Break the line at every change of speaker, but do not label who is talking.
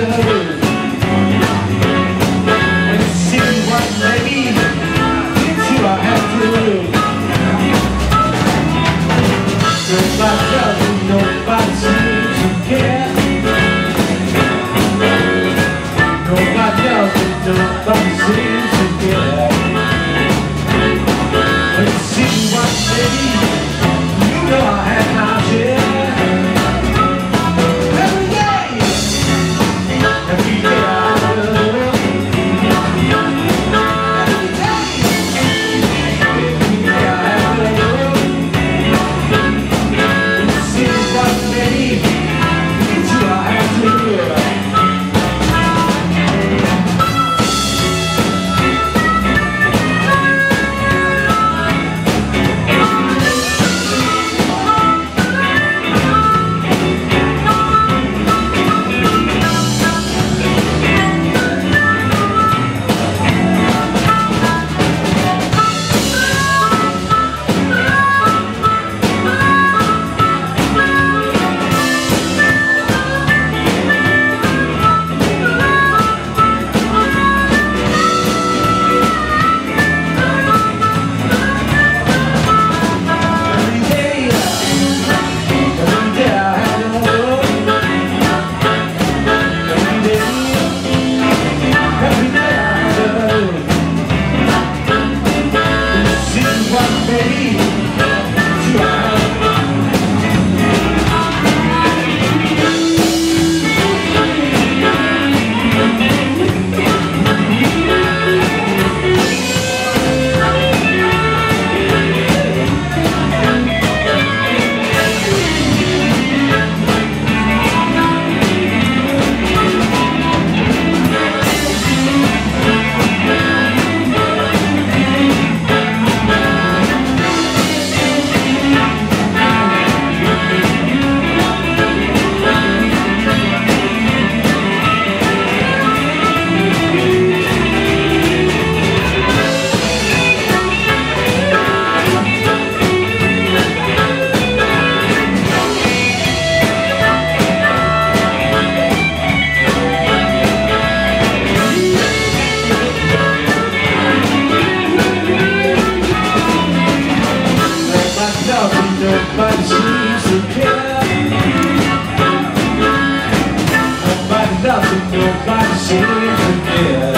lose. And you see what maybe it's you I have to lose. Nobody does it, nobody seems to care. Nobody does it, nobody seems to care. When you see what maybe you know I had my share. Every day I love. Every day I love. When you see what maybe it's you I have to love. Nobody seems to care. Nobody does it, nobody seems to care.